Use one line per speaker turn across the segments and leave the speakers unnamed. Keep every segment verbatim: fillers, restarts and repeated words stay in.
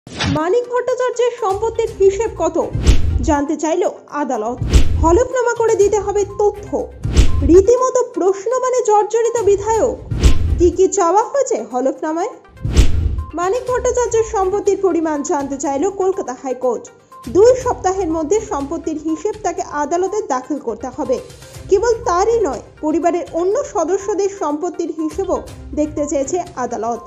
মানিক ভট্টাচার্যের সম্পত্তির হিসেব কত জানতে চাইল আদালত। হলফনামা করে দিতে হবে তথ্য। রীতিমতো প্রশ্ন মানে জর্জরিত বিধায়ক। কি কি চাওয়া হয়েছে হলফনামায়? মানিক ভট্টাচার্যের সম্পত্তির পরিমাণ জানতে চাইল কলকাতা হাইকোর্ট। দুই সপ্তাহের মধ্যে সম্পত্তির হিসেব তাকে আদালতে দাখিল করতে হবে। কেবল তারই নয়, পরিবারের অন্য সদস্যদের সম্পত্তির হিসেবও দেখতে চেয়েছে আদালত।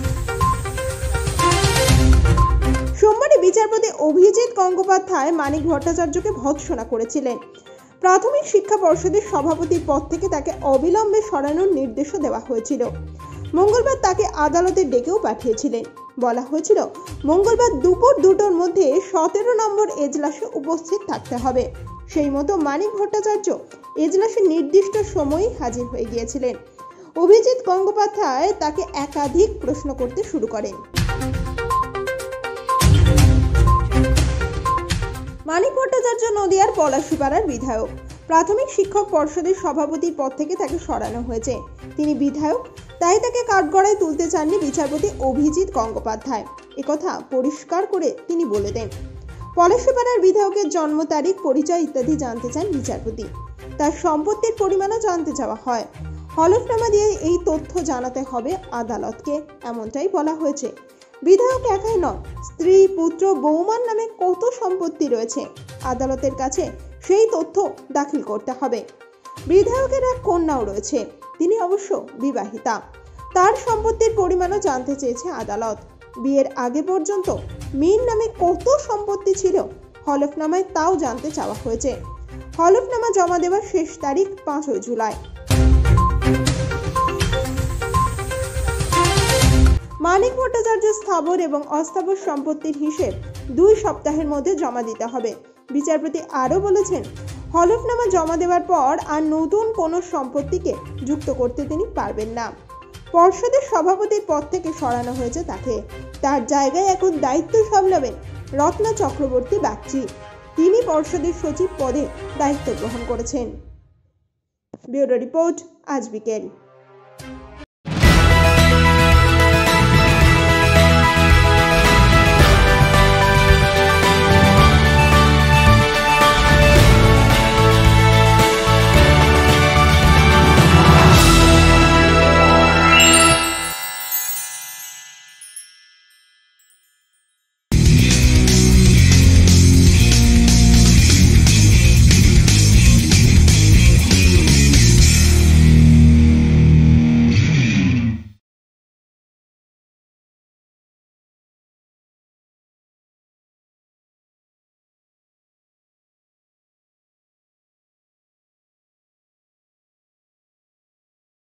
সোমবারে বিচারপতি অভিজিৎ গঙ্গোপাধ্যায় মানিক ভট্টাচার্যকে ভৎসনা করেছিলেন। প্রাথমিক শিক্ষা পর্ষদের সভাপতির পদ থেকে তাকে অবিলম্বে সরানোর নির্দেশও দেওয়া হয়েছিল। মঙ্গলবার তাকে আদালতে ডেকেও পাঠিয়েছিলেন। বলা হয়েছিল, মঙ্গলবার দুপুর দুটোর মধ্যে সতেরো নম্বর এজলাসে উপস্থিত থাকতে হবে। সেই মতো মানিক ভট্টাচার্য এজলাসে নির্দিষ্ট সময়েই হাজির হয়ে গিয়েছিলেন। অভিজিৎ গঙ্গোপাধ্যায় তাকে একাধিক প্রশ্ন করতে শুরু করেন। মানিক ভট্টাচার্য নদিয়ার পলাশীপাড়ার বিধায়ক। প্রাথমিক শিক্ষক পর্ষদের সভাপতির পদ থেকে তাকে সরানো হয়েছে। তিনি বিধায়ক, তাই তাকে কাঠগড়ায় তুলতে চাননি বিচারপতি অভিজিৎ গঙ্গোপাধ্যায়। একথা পরিষ্কার করে তিনি বলে দেন। পলাশীপাড়ার বিধায়কের জন্ম তারিখ, পরিচয় ইত্যাদি জানতে চান বিচারপতি। তার সম্পত্তির পরিমাণও জানতে চাওয়া হয়। হলফনামা দিয়ে এই তথ্য জানাতে হবে আদালতকে, এমনটাই বলা হয়েছে। বিধায়ক একাই নন, স্ত্রী, পুত্র, বৌমার নামে কত সম্পত্তি রয়েছে, আদালতের কাছে সেই তথ্য দাখিল করতে হবে। বিধায়কের এক কন্যাও রয়েছে, তিনি অবশ্য বিবাহিতা। তার সম্পত্তির পরিমাণও জানতে চেয়েছে আদালত। বিয়ের আগে পর্যন্ত মেয়ের নামে কত সম্পত্তি ছিল হলফনামায় তাও জানতে চাওয়া হয়েছে। হলফনামা জমা দেওয়ার শেষ তারিখ পাঁচই জুলাই। মানিক ভট্টাচার্য স্থাবর এবং অস্থাবর সম্পত্তির হিসেব দুই সপ্তাহের মধ্যে জমা দিতে হবে। বিচারপতি আরও বলেছেন, হলফনামা জমা দেওয়ার পর আর নতুন কোনো সম্পত্তিকে যুক্ত করতে তিনি পারবেন না। পর্ষদের সভাপতির পদ থেকে সরানো হয়েছে তাকে। তার জায়গায় এখন দায়িত্ব সামলাবেন রত্না চক্রবর্তী বাগচি। তিনি পর্ষদের সচিব পদে দায়িত্ব গ্রহণ করেছেন। ব্যুরো রিপোর্ট, আজ বিকেল।